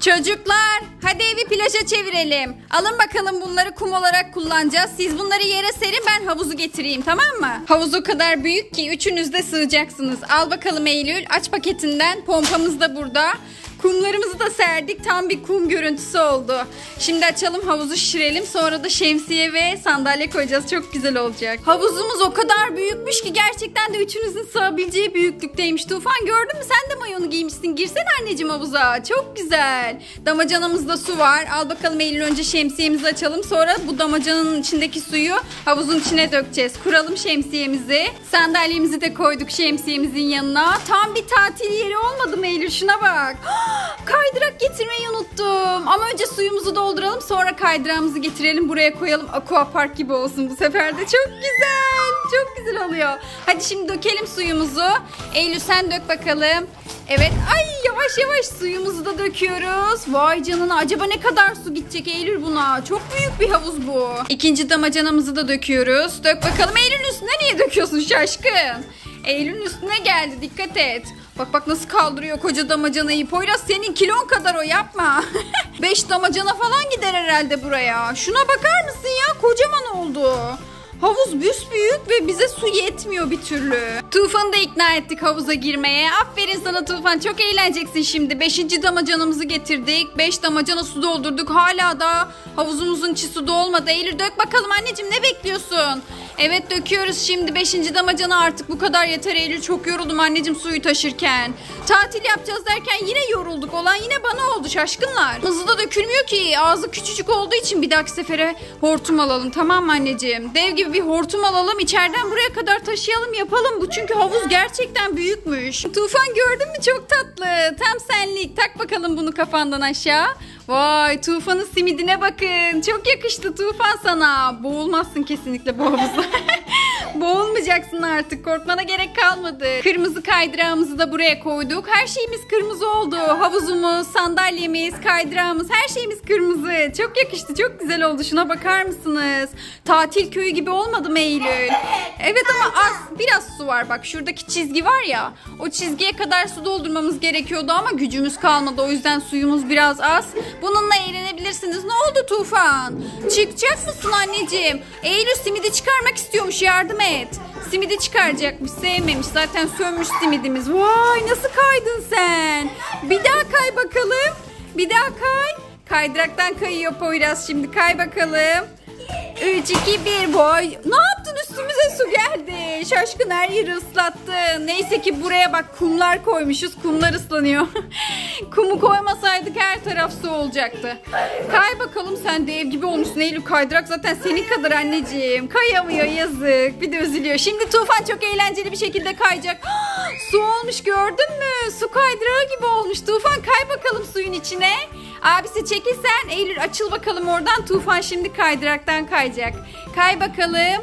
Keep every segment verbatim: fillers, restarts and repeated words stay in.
Çocuklar hadi evi plaja çevirelim. Alın bakalım, bunları kum olarak kullanacağız. Siz bunları yere serin, ben havuzu getireyim, tamam mı? Havuz o kadar büyük ki üçünüz de sığacaksınız. Al bakalım Eylül, aç paketinden. Pompamız da burada. Kumlarımızı da serdik. Tam bir kum görüntüsü oldu. Şimdi açalım, havuzu şişirelim. Sonra da şemsiye ve sandalye koyacağız. Çok güzel olacak. Havuzumuz o kadar büyükmüş ki gerçekten de üçünüzün sığabileceği büyüklükteymiş. Tufan, gördün mü? Sen de mayonu giymişsin. Girsene anneciğim havuza. Çok güzel. Damacanamızda su var. Al bakalım Eylül, önce şemsiyemizi açalım. Sonra bu damacananın içindeki suyu havuzun içine dökeceğiz. Kuralım şemsiyemizi. Sandalyemizi de koyduk şemsiyemizin yanına. Tam bir tatil yeri olmadı mı Eylül? Şuna bak. Kaydırak getirmeyi unuttum. Ama önce suyumuzu dolduralım, sonra kaydırağımızı getirelim, buraya koyalım. Aquapark gibi olsun bu sefer de. Çok güzel. Çok güzel oluyor. Hadi şimdi dökelim suyumuzu. Eylül sen dök bakalım. Evet. Ay, yavaş yavaş suyumuzu da döküyoruz. Vay canına, acaba ne kadar su gidecek Eylül buna? Çok büyük bir havuz bu. İkinci damacanamızı da döküyoruz. Dök bakalım. Eylül'ün üstüne niye döküyorsun şaşkın? Eylül'ün üstüne geldi, dikkat et. Bak bak nasıl kaldırıyor koca damacanayı. Poyraz, senin kilon kadar o, yapma. Beş damacana falan gider herhalde buraya. Şuna bakar mısın ya, kocaman oldu. Havuz büsbüyük ve bize su yetmiyor bir türlü. Tufan'ı da ikna ettik havuza girmeye. Aferin sana Tufan, çok eğleneceksin şimdi. Beşinci damacanamızı getirdik. Beş damacana su doldurduk. Hala da havuzumuzun içi su dolmadı. Eylül dök bakalım anneciğim, ne bekliyorsun? Evet, döküyoruz şimdi. Beşinci damacana, artık bu kadar yeter Eylül. Çok yoruldum anneciğim suyu taşırken. Tatil yapacağız derken yine yorulduk. Olan yine bana oldu şaşkınlar. Hızlı da dökülmüyor ki. Ağzı küçücük olduğu için bir dahaki sefere hortum alalım, tamam mı anneciğim? Dev gibi bir hortum alalım, içeriden buraya kadar taşıyalım, yapalım bu. Çünkü havuz gerçekten büyükmüş. Tufan, gördün mü? Çok tatlı. Tam senlik. Tak bakalım bunu kafandan aşağı. Vay, Tufan'ın simidine bakın. Çok yakıştı Tufan sana. Boğulmazsın kesinlikle bu havuzda. Boğulmayacaksın artık. Korkmana gerek kalmadı. Kırmızı kaydırağımızı da buraya koyduk. Her şeyimiz kırmızı oldu. Havuzumuz, sandalyemiz, kaydırağımız, her şeyimiz kırmızı. Çok yakıştı. Çok güzel oldu. Şuna bakar mısınız? Tatil köyü gibi olmadı mı Eylül? Evet ama az. Biraz su var. Bak şuradaki çizgi var ya. O çizgiye kadar su doldurmamız gerekiyordu ama gücümüz kalmadı. O yüzden suyumuz biraz az. Bununla eğlenebilirsiniz. Ne oldu Tufan? Çıkacak mısın anneciğim? Eylül simidi çıkarmak istiyormuş. Yardım et. Simidi çıkaracakmış. Sevmemiş. Zaten sönmüş simidimiz. Vay, nasıl kaydın sen? Bir daha kay bakalım. Bir daha kay. Kaydıraktan kayıyor Poyraz şimdi. Kay bakalım. üç, iki, bir. Boy. Ne yaptın? Üstümüze su geldi. Şaşkın, her yeri ıslattın. Neyse ki buraya bak, kumlar koymuşuz. Kumlar ıslanıyor. Kumu koymasaydık her taraf su olacaktı. Kay bakalım, sen dev gibi olmuşsun Eylül. Kaydırak zaten senin kadar anneciğim. Kayamıyor, yazık. Bir de üzülüyor. Şimdi Tufan çok eğlenceli bir şekilde kayacak. Su olmuş, gördün mü? Su kaydırağı gibi olmuş. Tufan, kay bakalım suyun içine. Abisi çekilsen. Eylül açıl bakalım oradan. Tufan şimdi kaydıraktan kayacak. Kay bakalım.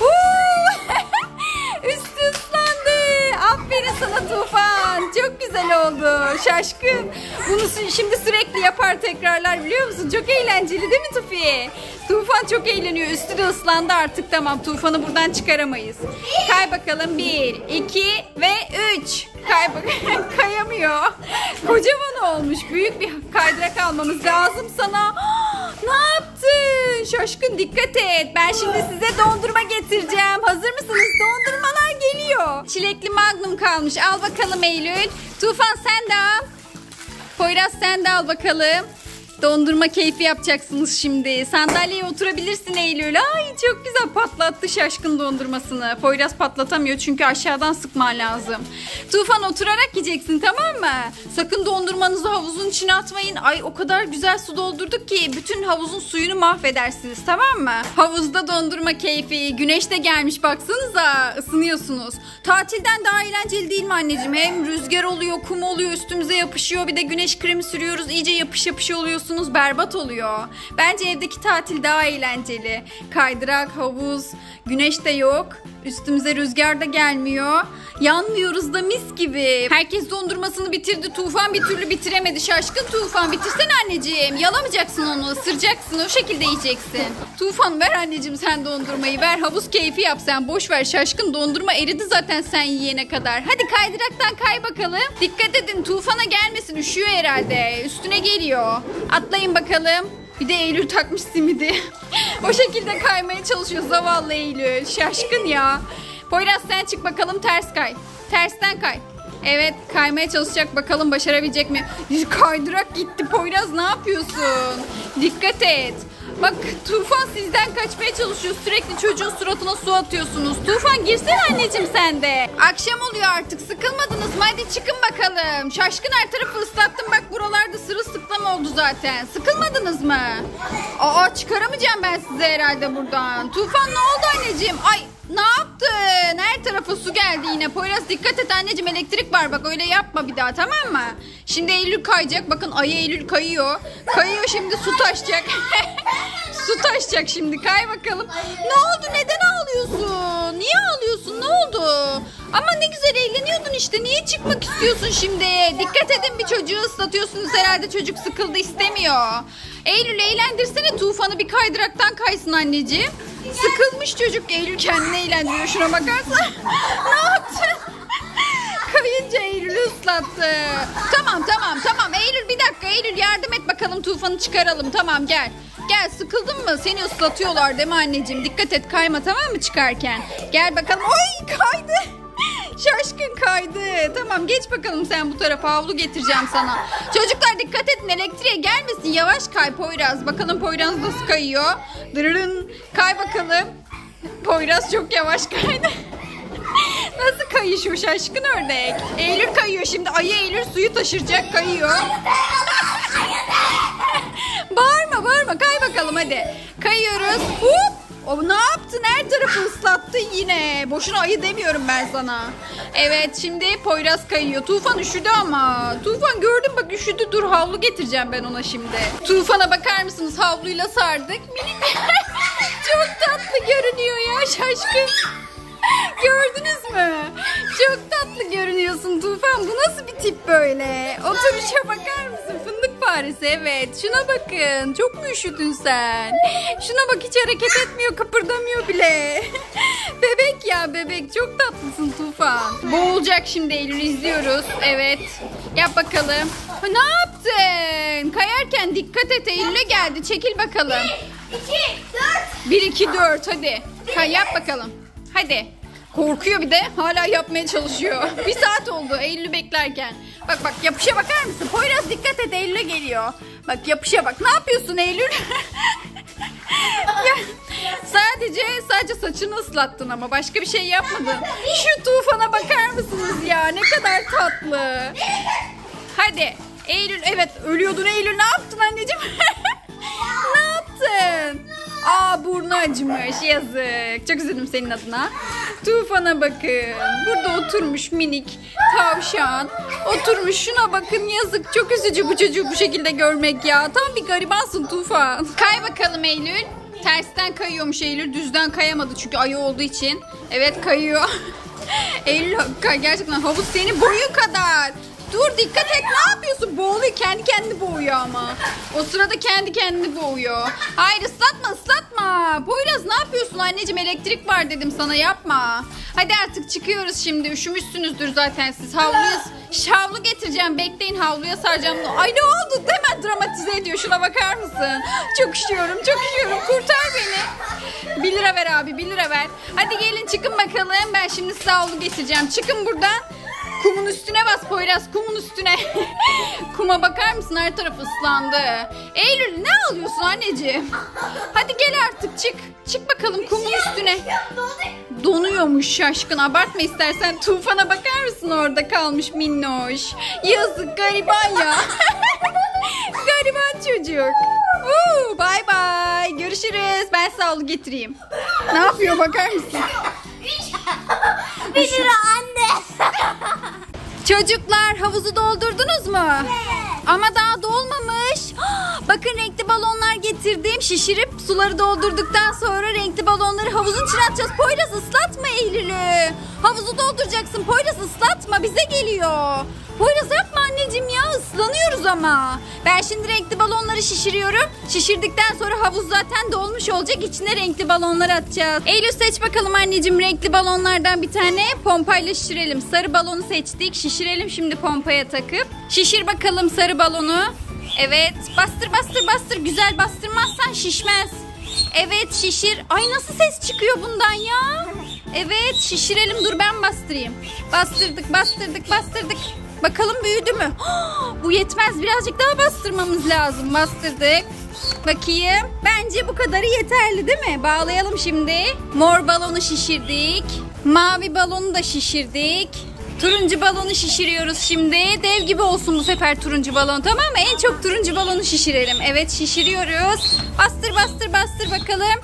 Üstü ıslandı. Aferin sana Tufan. Çok güzel oldu. Şaşkın. Bunu şimdi sürekli yapar, tekrarlar, biliyor musun? Çok eğlenceli değil mi Tufi? Tufan çok eğleniyor. Üstü de ıslandı artık. Tamam, Tufan'ı buradan çıkaramayız. Kay bakalım. Bir, iki ve üç. Kay bakalım. Kayamıyor. Kocaman olmuş. Büyük bir kaydırak almamız lazım sana. Ne yaptın? Şaşkın, dikkat et. Ben şimdi size dondurma getireceğim. Hazır mısınız? Dondurmalar geliyor. Çilekli Magnum kalmış. Al bakalım Eylül. Tufan sen de al. Poyraz sen de al bakalım. Dondurma keyfi yapacaksınız şimdi. Sandalyeye oturabilirsin Eylül. Ay çok güzel, patlattı Şaşkın dondurmasını. Poyraz patlatamıyor çünkü aşağıdan sıkman lazım. Tufan, oturarak yiyeceksin, tamam mı? Sakın dondurmanızı havuzun içine atmayın. Ay o kadar güzel su doldurduk ki bütün havuzun suyunu mahvedersiniz, tamam mı? Havuzda dondurma keyfi. Güneş de gelmiş, baksanıza. Isınıyorsunuz. Tatilden daha eğlenceli değil mi anneciğim? Hem rüzgar oluyor, kum oluyor, üstümüze yapışıyor. Bir de güneş kremi sürüyoruz. İyice yapış yapış oluyorsunuz. Berbat oluyor. Bence evdeki tatil daha eğlenceli. Kaydırak, havuz, güneş de yok. Üstümüze rüzgar da gelmiyor. Yanmıyoruz da mis gibi. Herkes dondurmasını bitirdi. Tufan bir türlü bitiremedi. Şaşkın Tufan, bitirsene anneciğim. Yalamayacaksın onu, ısıracaksın. O şekilde yiyeceksin. Tufan ver anneciğim sen dondurmayı. Ver, havuz keyfi yap sen. Boş ver Şaşkın, dondurma eridi zaten sen yiyene kadar. Hadi kaydıraktan kay bakalım. Dikkat edin Tufan'a gelmesin. Üşüyor herhalde. Üstüne geliyor. Atlayın bakalım. Bir de Eylül takmış simidi. O şekilde kaymaya çalışıyor zavallı Eylül. Şaşkın ya. Poyraz sen çık bakalım, ters kay. Tersten kay. Evet, kaymaya çalışacak, bakalım başarabilecek mi? Kaydırak gitti. Poyraz ne yapıyorsun? Dikkat et. Bak Tufan sizden kaçmaya çalışıyor. Sürekli çocuğun suratına su atıyorsunuz. Tufan girsene anneciğim sen de. Akşam oluyor artık, sıkılmadınız mı? Hadi çıkın bakalım. Şaşkın her tarafı ıslattım. Bak buralarda sırılsıklam oldu zaten. Sıkılmadınız mı? Aa, çıkaramayacağım ben size herhalde buradan. Tufan ne oldu anneciğim? Ay ne yaptın? Her tarafa su geldi yine. Poyraz dikkat et anneciğim, elektrik var bak, öyle yapma bir daha, tamam mı? Şimdi Eylül kayacak. Bakın ayı Eylül kayıyor. Kayıyor şimdi, su taşacak. Su taşacak şimdi, kay bakalım. Ne oldu, neden ağlıyorsun? Niye ağlıyorsun, ne oldu? Ama ne güzel eğleniyordun işte, niye çıkmak istiyorsun şimdi? Dikkat edin, bir çocuğu ıslatıyorsunuz herhalde, çocuk sıkıldı istemiyor. Eylül eğlendirsene Tufan'ı, bir kaydıraktan kaysın anneciğim. Sıkılmış çocuk. Eylül kendini eğlendiriyor, şuna bakarsan. Ne yaptın? Kayınca Eylül'ü ıslattı. Tamam tamam tamam Eylül, bir dakika Eylül, yardım et bakalım Tufan'ı çıkaralım. Tamam gel. Gel, sıkıldın mı? Seni ıslatıyorlar değil mi anneciğim? Dikkat et, kayma tamam mı çıkarken? Gel bakalım. Oy kaydı. Şaşkın kaydı. Tamam geç bakalım sen bu tarafa, havlu getireceğim sana. Çocuklar dikkat edin, elektriğe gelmesin. Yavaş kay Poyraz. Bakalım Poyraz nasıl kayıyor. Dırırın. Kay bakalım. Poyraz çok yavaş kaydı. Nasıl kayışıyor şaşkın ördek? Eylül kayıyor şimdi. Ayı Eylül suyu taşıracak, kayıyor. Bağırma bağırma, kay bakalım hadi. Kayıyoruz. Hop. O ne yaptın? Her tarafı ıslattın yine. Boşuna ayı demiyorum ben sana. Evet şimdi Poyraz kayıyor. Tufan üşüdü ama. Tufan gördün bak, üşüdü. Dur havlu getireceğim ben ona şimdi. Tufan'a bakar mısınız? Havluyla sardık. Çok tatlı görünüyor ya şaşkın. Gördünüz mü? Çok tatlı görünüyorsun Tufan. Bu nasıl bir tip böyle? Oturuşa bakar mısın? Fındık faresi, evet. Şuna bakın. Çok mu üşüdün sen? Şuna bak, hiç hareket etmiyor, kıpırdamıyor bile. Bebek ya bebek. Çok tatlısın Tufan. Boğulacak şimdi Eylül, izliyoruz. Evet. Yap bakalım. Ha, ne yaptın? Kayarken dikkat et, Eylül'e geldi. Çekil bakalım. bir, iki, dört. bir, iki, dört hadi. Kay, yap bakalım. Hadi. Korkuyor bir de, hala yapmaya çalışıyor. Bir saat oldu Eylül'ü beklerken. Bak bak, yapışa bakar mısın? Poyraz dikkat et, Eylül'e geliyor. Bak yapışa bak. Ne yapıyorsun Eylül? Ya, sadece sadece saçını ıslattın ama başka bir şey yapmadın. Şu Tufan'a bakar mısınız ya? Ne kadar tatlı. Hadi Eylül, evet ölüyordun Eylül. Ne yaptın anneciğim? Ne yaptın? Aa, burnu acımış, yazık. Çok üzüldüm senin adına. Tufan'a bakın. Burada oturmuş minik tavşan. Oturmuş, şuna bakın, yazık. Çok üzücü bu çocuğu bu şekilde görmek ya. Tam bir garibansın Tufan. Kay bakalım Eylül. Tersten kayıyormuş Eylül. Düzden kayamadı çünkü ayı olduğu için. Evet kayıyor. Eylül gerçekten havuz senin boyun kadar. Dur dikkat et, ne yapıyorsun? Boğuluyor, kendi kendini boğuyor ama. O sırada kendi kendini boğuyor. Hayır ıslatma ıslatma. Poyraz ne yapıyorsun anneciğim, elektrik var dedim sana, yapma. Hadi artık çıkıyoruz şimdi, üşümüşsünüzdür zaten siz. Havluya, havlu getireceğim, bekleyin, havluya saracağım. Ay ne oldu, hemen dramatize ediyor, şuna bakar mısın? Çok üşüyorum çok üşüyorum, kurtar beni. Bir lira ver abi, bir lira ver. Hadi gelin çıkın bakalım, ben şimdi size havlu getireceğim. Çıkın buradan. Kumun üstüne bas Poyraz, kumun üstüne. Kuma bakar mısın, her taraf ıslandı. Eylül ne alıyorsun anneciğim? Hadi gel artık çık. Çık bakalım kumun üstüne. Donuyormuş şaşkın, abartma istersen. Tufan'a bakar mısın, orada kalmış minnoş. Yazık, gariban ya. Gariban çocuk. Uuu, bye bye. Görüşürüz. Ben sağ ol getireyim. Ne yapıyor bakar mısın? Bir lira anne. Çocuklar havuzu doldurdunuz mu? Evet. Ama daha dolmamış. Bakın renkli balonlar getirdim. Bakayım şişirip suları doldurduktan sonra renkli balonları havuzun içine atacağız. Poyraz ıslatma Eylül'ü. Havuzu dolduracaksın. Poyraz ıslatma, bize geliyor. Poyraz yapma anneciğim ya, ıslanıyoruz ama. Ben şimdi renkli balonları şişiriyorum. Şişirdikten sonra havuz zaten dolmuş olacak. İçine renkli balonları atacağız. Eylül seç bakalım anneciğim renkli balonlardan bir tane. Pompayla şişirelim. Sarı balonu seçtik. Şişirelim şimdi pompaya takıp. Şişir bakalım sarı balonu. Evet, bastır bastır bastır. Güzel bastırmazsan şişmez. Evet şişir. Ay nasıl ses çıkıyor bundan ya? Evet şişirelim, dur ben bastırayım. Bastırdık bastırdık bastırdık. Bakalım büyüdü mü? Bu yetmez, birazcık daha bastırmamız lazım. Bastırdık. Bakayım. Bence bu kadarı yeterli değil mi? Bağlayalım şimdi. Mor balonu şişirdik. Mavi balonu da şişirdik. Turuncu balonu şişiriyoruz şimdi. Dev gibi olsun bu sefer turuncu balon, tamam mı? En çok turuncu balonu şişirelim. Evet şişiriyoruz. Bastır bastır bastır bakalım.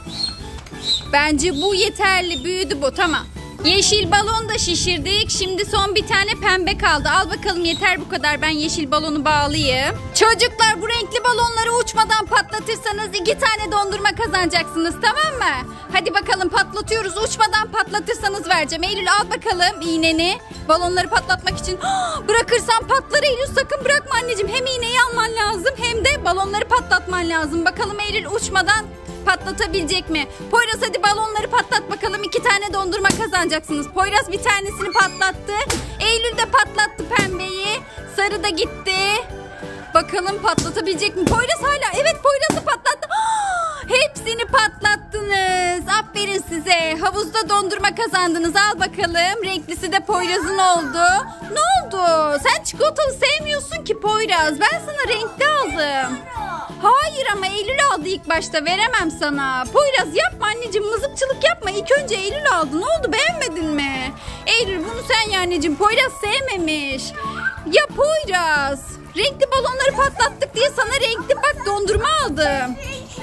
Bence bu yeterli, büyüdü bu, tamam. Yeşil balon da şişirdik. Şimdi son bir tane pembe kaldı. Al bakalım, yeter bu kadar. Ben yeşil balonu bağlayayım. Çocuklar bu renkli balonları uçmadan patlatırsanız iki tane dondurma kazanacaksınız, tamam mı? Hadi bakalım patlatıyoruz. Uçmadan patlatırsanız vereceğim. Eylül al bakalım iğneni. Balonları patlatmak için. Bırakırsan patlar Eylül, sakın bırakma anneciğim. Hem iğneyi alman lazım hem de balonları patlatman lazım. Bakalım Eylül uçmadan patlatabilecek mi? Poyraz hadi balonları patlat bakalım. İki tane dondurma kazanacaksınız. Poyraz bir tanesini patlattı. Eylül de patlattı pembeyi. Sarı da gitti. Bakalım patlatabilecek mi? Poyraz hala. Evet Poyraz'ı patlattı. Hepsini patlattınız. Aferin size. Havuzda dondurma kazandınız. Al bakalım. Renklisi de Poyraz'ın oldu. Ne oldu? Sen çikolatalı sevmiyorsun ki Poyraz. Ben sana renkli aldım. Hayır ama Eylül aldı ilk başta, veremem sana. Poyraz yapma anneciğim, mızıkçılık yapma. İlk önce Eylül aldı. Ne oldu, beğenmedin mi? Eylül bunu sen ya anneciğim, Poyraz sevmemiş. Ya Poyraz, renkli balonları patlattık diye sana renkli bak dondurma aldım.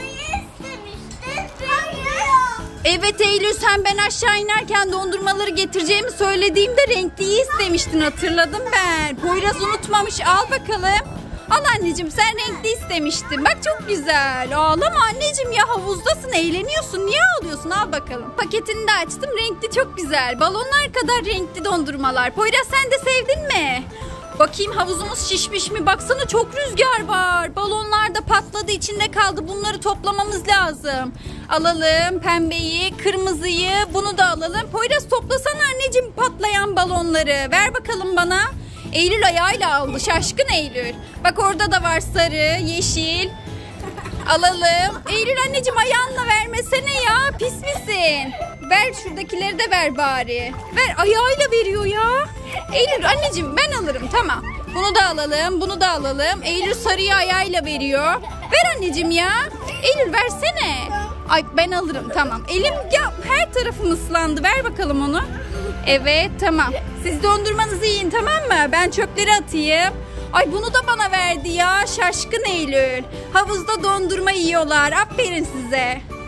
Evet Eylül, sen ben aşağı inerken dondurmaları getireceğimi söylediğimde renkliyi istemiştin, hatırladım ben. Poyraz unutmamış, al bakalım. Al anneciğim, sen renkli istemiştin. Bak çok güzel. Ağlama anneciğim ya, havuzdasın, eğleniyorsun. Niye ağlıyorsun? Al bakalım. Paketini de açtım. Renkli çok güzel. Balonlar kadar renkli dondurmalar. Poyraz sen de sevdin mi? Bakayım havuzumuz şişmiş mi? Baksana çok rüzgar var. Balonlar da patladı, içinde kaldı. Bunları toplamamız lazım. Alalım pembeyi, kırmızıyı, bunu da alalım. Poyraz toplasana anneciğim patlayan balonları. Ver bakalım bana. Eylül ayağıyla aldı. Şaşkın Eylül. Bak orada da var sarı, yeşil. Alalım. Eylül anneciğim ayağınla vermesene ya. Pis misin? Ver şuradakileri de ver bari. Ver, ayağıyla veriyor ya. Eylül anneciğim ben alırım, tamam. Bunu da alalım, bunu da alalım. Eylül sarıyı ayağıyla veriyor. Ver anneciğim ya. Eylül versene. Ay ben alırım, tamam. Elim ya, her tarafım ıslandı. Ver bakalım onu. Evet tamam. Siz dondurmanızı yiyin, tamam mı? Ben çöpleri atayım. Ay bunu da bana verdi ya. Şaşkın Eylül. Havuzda dondurma yiyorlar. Aferin size.